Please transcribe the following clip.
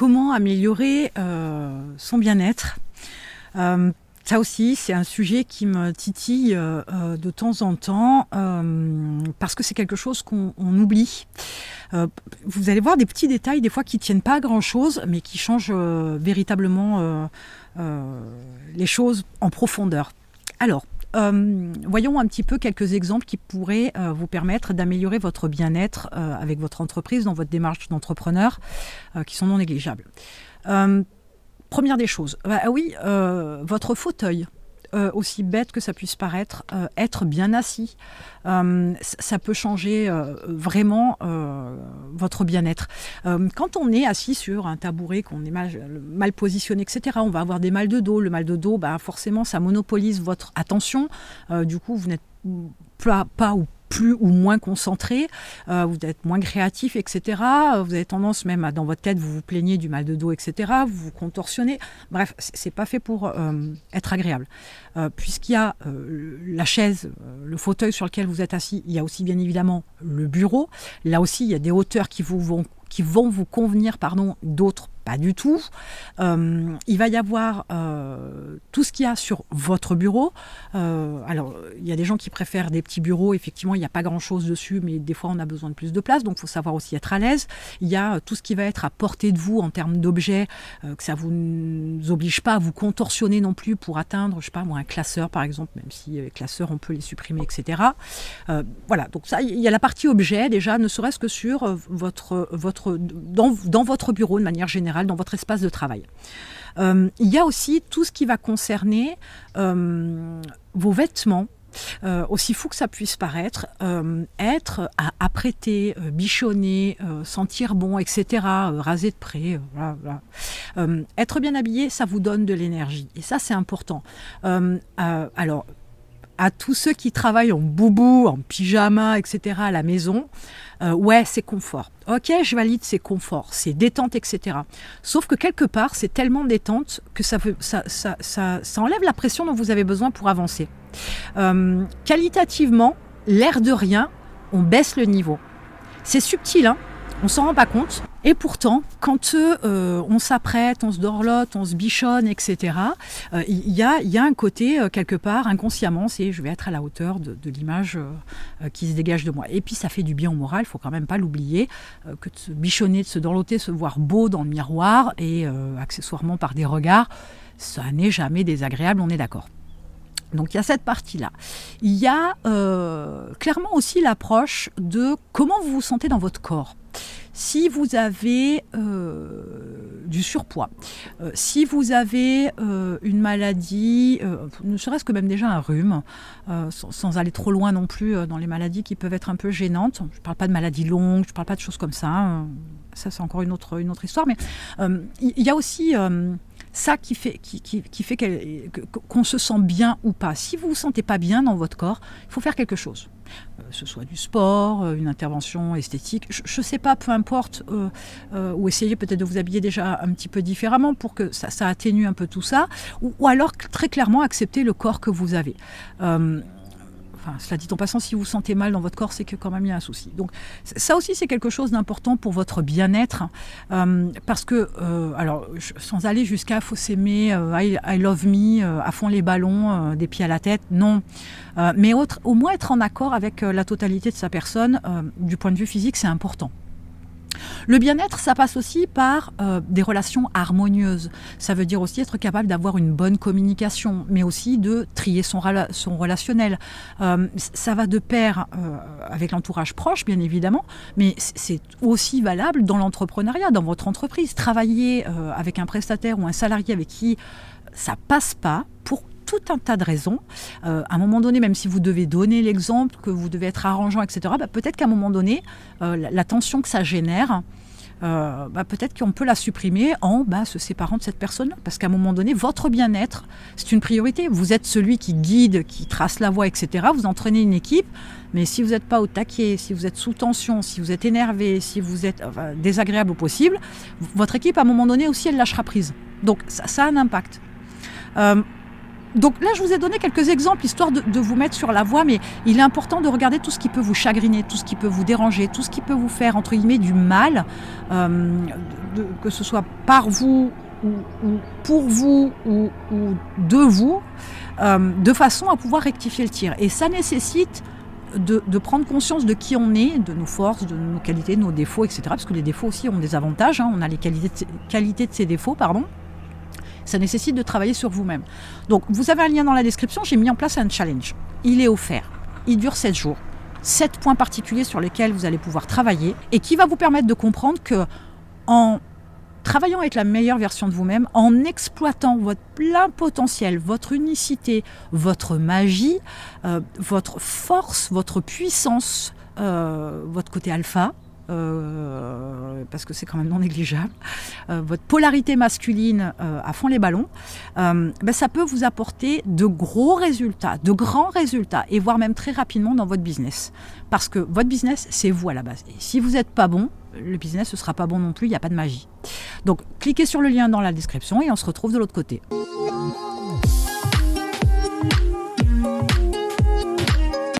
comment améliorer son bien-être? Ça aussi, c'est un sujet qui me titille de temps en temps parce que c'est quelque chose qu'on oublie. Vous allez voir des petits détails des fois qui ne tiennent pas à grand-chose mais qui changent véritablement les choses en profondeur. Alors, voyons un petit peu quelques exemples qui pourraient vous permettre d'améliorer votre bien-être avec votre entreprise dans votre démarche d'entrepreneur qui sont non négligeables. Première des choses, votre fauteuil, aussi bête que ça puisse paraître, être bien assis, ça peut changer vraiment votre bien-être. Quand on est assis sur un tabouret, qu'on est mal positionné, etc., on va avoir des mal de dos. Le mal de dos, forcément, ça monopolise votre attention. Du coup, vous n'êtes pas ou plus ou moins concentré, vous êtes moins créatif, etc. Vous avez tendance même dans votre tête, vous vous plaignez du mal de dos, etc. Vous vous contorsionnez. Bref, c'est pas fait pour être agréable. Puisqu'il y a la chaise, le fauteuil sur lequel vous êtes assis, il y a aussi bien évidemment le bureau. Là aussi, il y a des hauteurs qui vont vous convenir, d'autres pas du tout. Il va y avoir tout ce qu'il y a sur votre bureau. Alors, il y a des gens qui préfèrent des petits bureaux. Effectivement, il n'y a pas grand-chose dessus, mais des fois, on a besoin de plus de place. Donc, il faut savoir aussi être à l'aise. Il y a tout ce qui va être à portée de vous en termes d'objets, que ça ne vous oblige pas à vous contorsionner non plus pour atteindre, je sais pas moi, un classeur, par exemple, même si les classeurs, on peut les supprimer, etc. Voilà, donc ça, il y a la partie objet, déjà, ne serait-ce que sur dans votre bureau, de manière générale, dans votre espace de travail. Il y a aussi tout ce qui va concerner vos vêtements, aussi fou que ça puisse paraître, être apprêté, bichonné, sentir bon, etc., raser de près, voilà. Être bien habillé, ça vous donne de l'énergie. Et ça, c'est important. Alors, à tous ceux qui travaillent en boubou, en pyjama, etc., à la maison, ouais, c'est confort. Ok, je valide, c'est confort, c'est détente, etc. Sauf que quelque part, c'est tellement détente que ça enlève la pression dont vous avez besoin pour avancer. Qualitativement, l'air de rien, on baisse le niveau. C'est subtil, hein, on s'en rend pas compte. Et pourtant, quand on s'apprête, on se dorlote, on se bichonne, etc., il y a un côté, quelque part, inconsciemment, c'est je vais être à la hauteur de l'image qui se dégage de moi. Et puis, ça fait du bien au moral, il ne faut quand même pas l'oublier, que de se bichonner, de se dorloter, se voir beau dans le miroir et accessoirement par des regards, ça n'est jamais désagréable, on est d'accord. Donc il y a cette partie-là. Il y a clairement aussi l'approche de comment vous vous sentez dans votre corps. Si vous avez du surpoids, si vous avez une maladie, ne serait-ce que même déjà un rhume, sans aller trop loin non plus dans les maladies qui peuvent être un peu gênantes. Je ne parle pas de maladies longues, je ne parle pas de choses comme ça. Ça, c'est encore une autre histoire. Mais il y a aussi ça qui fait qu'on se sent bien ou pas. Si vous ne vous sentez pas bien dans votre corps, il faut faire quelque chose. Ce soit du sport, une intervention esthétique, je ne sais pas, peu importe, ou essayer peut-être de vous habiller déjà un petit peu différemment pour que ça atténue un peu tout ça, ou alors très clairement accepter le corps que vous avez. Enfin, cela dit en passant, si vous vous sentez mal dans votre corps, c'est que quand même il y a un souci. Donc ça aussi, c'est quelque chose d'important pour votre bien-être, parce que, alors, sans aller jusqu'à faut s'aimer, I love me, à fond les ballons, des pieds à la tête, non. Mais au moins être en accord avec la totalité de sa personne, du point de vue physique, c'est important. Le bien-être, ça passe aussi par des relations harmonieuses. Ça veut dire aussi être capable d'avoir une bonne communication, mais aussi de trier son relationnel. Ça va de pair avec l'entourage proche, bien évidemment, mais c'est aussi valable dans l'entrepreneuriat, dans votre entreprise. Travailler avec un prestataire ou un salarié avec qui ça passe pas, pour tout un tas de raisons. À un moment donné, même si vous devez donner l'exemple, que vous devez être arrangeant, etc., peut-être qu'à un moment donné, la tension que ça génère, peut-être qu'on peut la supprimer en se séparant de cette personne. Parce qu'à un moment donné, votre bien-être, c'est une priorité. Vous êtes celui qui guide, qui trace la voie, etc. Vous entraînez une équipe, mais si vous n'êtes pas au taquet, si vous êtes sous tension, si vous êtes énervé, si vous êtes désagréable au possible, votre équipe, à un moment donné aussi, elle lâchera prise. Donc ça a un impact. Donc là, je vous ai donné quelques exemples, histoire de vous mettre sur la voie, mais il est important de regarder tout ce qui peut vous chagriner, tout ce qui peut vous déranger, tout ce qui peut vous faire, entre guillemets, du mal, que ce soit par vous, ou pour vous, ou de vous, de façon à pouvoir rectifier le tir. Et ça nécessite de prendre conscience de qui on est, de nos forces, de nos qualités, de nos défauts, etc. Parce que les défauts aussi ont des avantages, hein, on a les qualités de ces défauts, pardon. Ça nécessite de travailler sur vous-même. Donc, vous avez un lien dans la description, j'ai mis en place un challenge. Il est offert. Il dure 7 jours. 7 points particuliers sur lesquels vous allez pouvoir travailler et qui va vous permettre de comprendre que en travaillant avec la meilleure version de vous-même, en exploitant votre plein potentiel, votre unicité, votre magie, votre force, votre puissance, votre côté alpha, parce que c'est quand même non négligeable, votre polarité masculine à fond les ballons, ça peut vous apporter de gros résultats, de grands résultats, et voire même très rapidement dans votre business. Parce que votre business, c'est vous à la base. Et si vous n'êtes pas bon, le business ne sera pas bon non plus, il n'y a pas de magie. Donc, cliquez sur le lien dans la description et on se retrouve de l'autre côté.